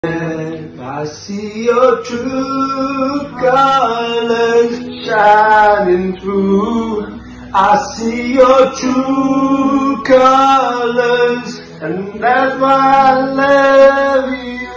I see your true colors shining through. I see your true colors, and that's why I love you.